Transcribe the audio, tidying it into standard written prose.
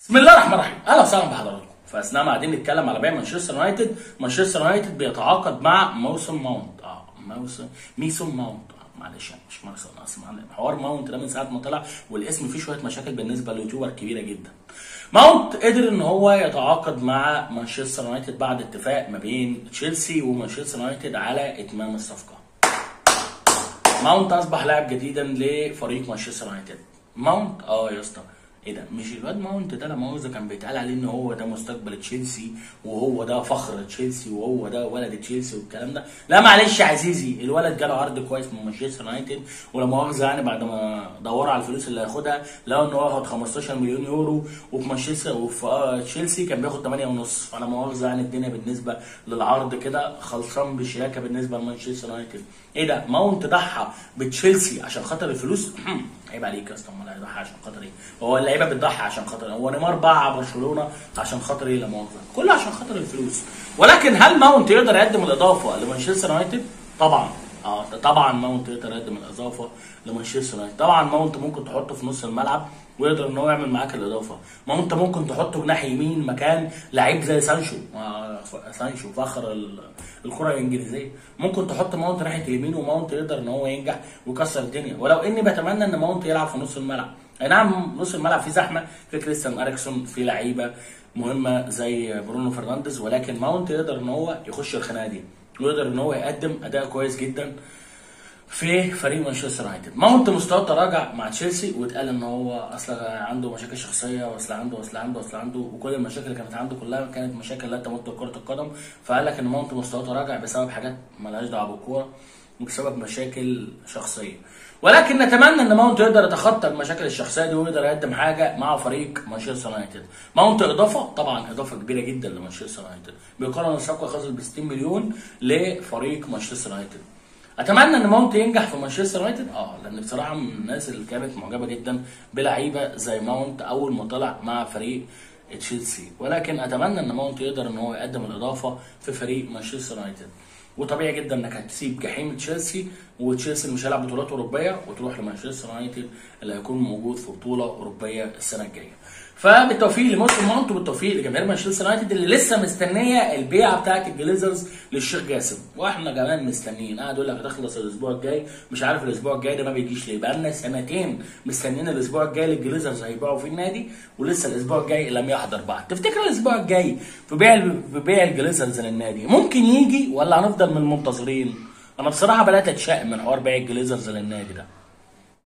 بسم الله الرحمن الرحيم، اهلا وسهلا بحضراتكم. فاثناء ما قاعدين نتكلم على بيع مانشستر يونايتد، مانشستر يونايتد بيتعاقد مع موسم ماونت. ميسون ماونت. معلش مش مارسون اصلا. حوار ماونت ده من ساعه ما طلع والاسم فيه شويه مشاكل بالنسبه لليوتيوبر كبيره جدا. ماونت قدر ان هو يتعاقد مع مانشستر يونايتد بعد اتفاق ما بين تشيلسي ومانشستر يونايتد على اتمام الصفقه. ماونت اصبح لاعب جديدا لفريق مانشستر يونايتد. ماونت يا اسطى، ايه ده؟ مش الواد ماونت ده لما مؤاخذة كان بيتقال عليه ان هو ده مستقبل تشيلسي وهو ده فخر تشيلسي وهو ده ولد تشيلسي والكلام ده؟ لا معلش يا عزيزي، الولد جاله عرض كويس من مانشستر يونايتد، ولا مؤاخذة يعني بعد ما دوروا على الفلوس اللي هياخدها لقوا ان هو هياخد 15 مليون يورو، وفي مانشستر وفي تشيلسي كان بياخد 8.5. فلا مؤاخذة يعني الدنيا بالنسبة للعرض كده خلصان بشياكة بالنسبة لمانشستر يونايتد. ايه ده؟ ماونت ضحى بتشيلسي عشان خاطر الفلوس؟ عيب عليك يا اسطى، امال هيضحي عشان خاطر ايه؟ هو اللعيبه بتضحي عشان خاطر هو نيمار باع برشلونه عشان خاطر ايه؟ لا مؤاخذه، كله عشان خاطر الفلوس. ولكن هل ماونت يقدر يقدم الاضافه لمانشستر يونايتد؟ طبعا. طبعا ماونت يقدر يقدم الاضافه لمانشستر يونايتد. طبعا ماونت ممكن تحطه في نص الملعب ويقدر ان هو يعمل معاك الاضافه. ماونت ممكن تحطه جناح يمين مكان لعيب زي سانشو. سانشو فخر الكره الانجليزيه. ممكن تحط ماونت ناحيه اليمين وماونت يقدر ان هو ينجح ويكسر الدنيا. ولو اني بتمنى ان ماونت يلعب في نص الملعب. اي نعم نص الملعب فيه زحمه، في كريستيان اريكسون، في لعيبه مهمه زي برونو فرنانديز، ولكن ماونت يقدر ان هو يخش الخناقه دي ويقدر ان هو يقدم اداء كويس جدا في فريق مانشستر يونايتد. ماونت مستواه تراجع مع تشيلسي واتقال ان هو اصلا عنده مشاكل شخصيه واصل عنده وكل المشاكل اللي كانت عنده كلها كانت مشاكل لا تمت كره القدم. فقال لك ان ماونت مستواه تراجع بسبب حاجات مالهاش دعوه بالكوره وبسبب مشاكل شخصيه. ولكن نتمنى ان ماونت يقدر يتخطى المشاكل الشخصيه دي ويقدر يقدم حاجه مع فريق مانشستر يونايتد. ماونت اضافه، طبعا اضافه كبيره جدا لمانشستر يونايتد. بيقارن الصفقه خاصه ب 60 مليون لفريق مانشستر يونايتد. اتمنى ان ماونت ينجح في مانشستر يونايتد، لان بصراحه من الناس اللي كانت معجبه جدا بلعيبه زي ماونت اول ما طلع مع فريق تشيلسي. ولكن اتمنى ان ماونت يقدر ان هو يقدم الاضافه في فريق مانشستر يونايتد. وطبيعي جدا انك هتسيب جحيم تشيلسي وتشيلسي اللي مش هيلعب بطولات اوروبيه وتروح لمانشستر يونايتد اللي هيكون موجود في بطوله اوروبيه السنه الجايه. فبالتوفيق لموسم ماونت وبالتوفيق لجماهير مانشستر يونايتد اللي لسه مستنيه البيعه بتاعه الجليزرز للشيخ جاسم، واحنا كمان مستنيين. قاعد يقول لك هتخلص الاسبوع الجاي، مش عارف الاسبوع الجاي ده ما بيجيش ليه. بقالنا سنتين مستنيين الاسبوع الجاي للجليزرز هيبيعوا في النادي ولسه الاسبوع الجاي لم يحضر بعد. تفتكر الاسبوع الجاي في بيع الجليزرز للنادي ممكن يجي ولا هنفضل من المنتظرين؟ انا بصراحه بدات اتشائم من حوار بيع الجليزرز للنادي ده.